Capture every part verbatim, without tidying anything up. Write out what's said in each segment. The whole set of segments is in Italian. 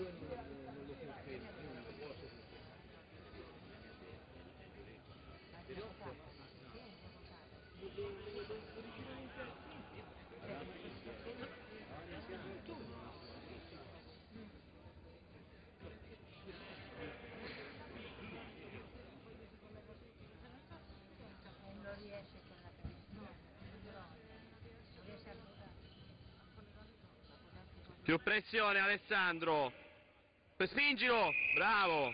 Più pressione Alessandro, spingilo, bravo,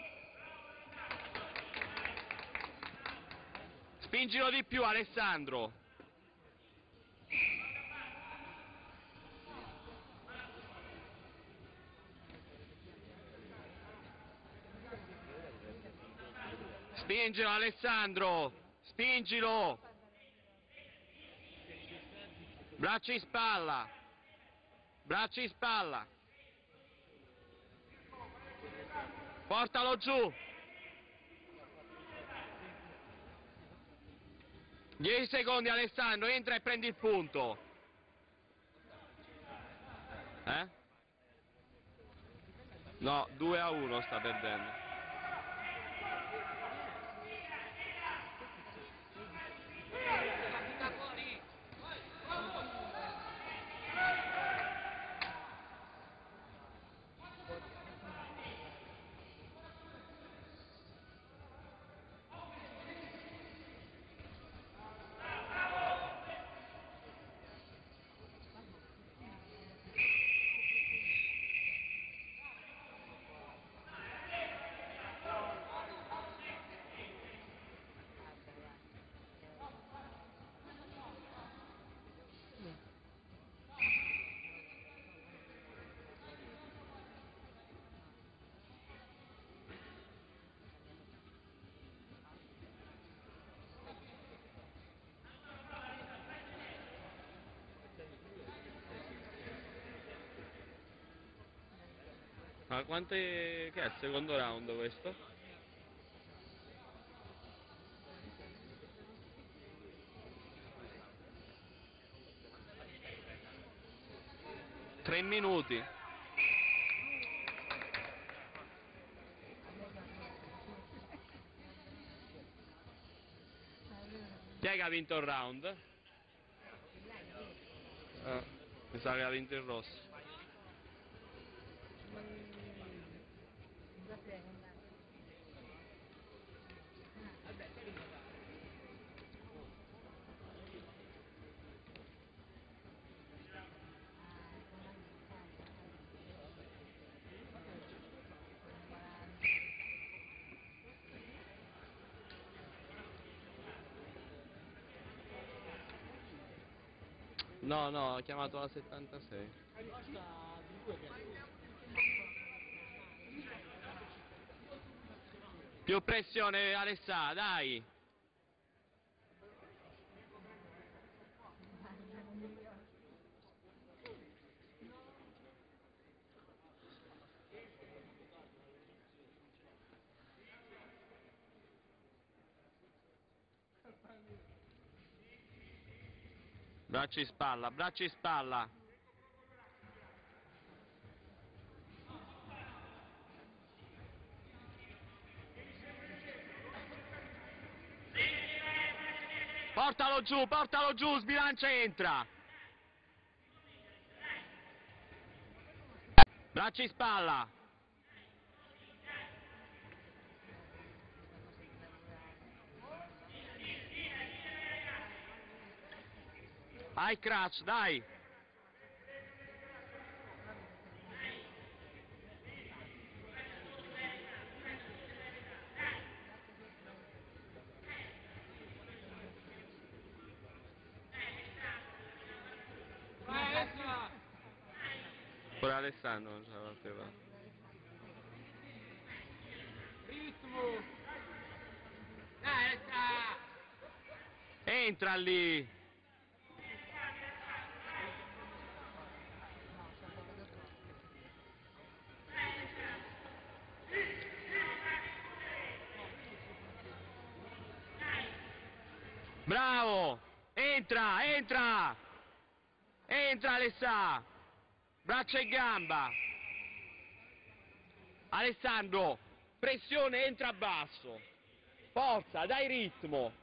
spingilo di più Alessandro, spingilo Alessandro, spingilo, braccia in spalla, braccia in spalla, portalo giù, dieci secondi Alessandro, entra e prendi il punto, eh? No, due a uno sta perdendo. Ma quante... che è il secondo round questo? Tre minuti. Chi è che ha vinto il round? Ah, mi sa che ha vinto il rosso. No, no, ho chiamato la settantasei. Più pressione Alessà, dai! Braccia in spalla, braccia in spalla. Portalo giù, portalo giù, sbilancia e entra. Braccia in spalla. Hai crutch, dai. Pure Alessandro non ce la faceva. Ritmo! Dai, Entra lì. Bravo! Entra, entra! Entra Alessà! Braccia e gamba! Alessandro, pressione, entra basso. Forza, dai ritmo.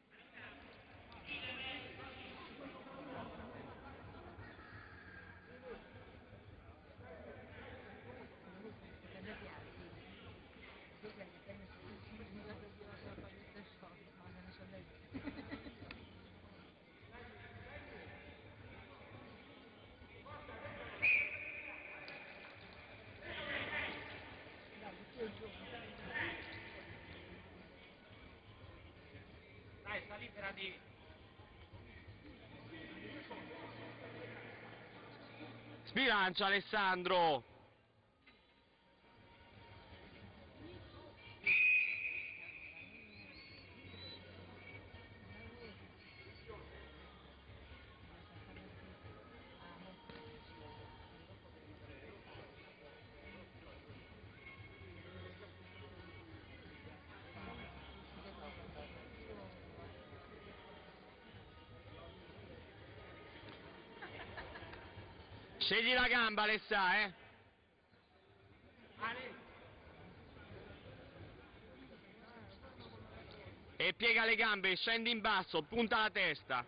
Dai, sta lì per arrivi. Sbilancia Alessandro. Scegli la gamba Alessà, eh. Ale. E piega le gambe, scendi in basso, punta la testa.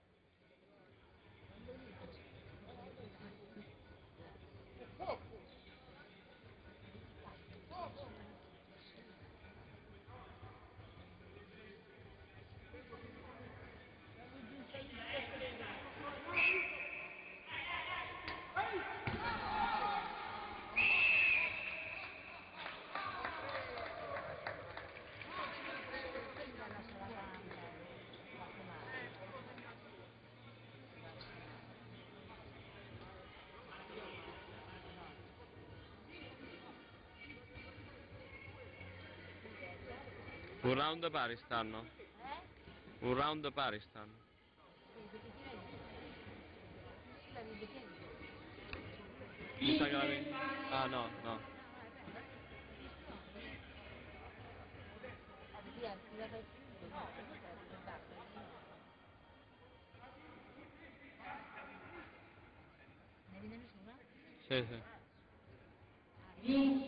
Un round pari stanno. Un round pari stanno. Mi sa che la vedi. Ah no, no. Ne viene nessuna? Sì, sì.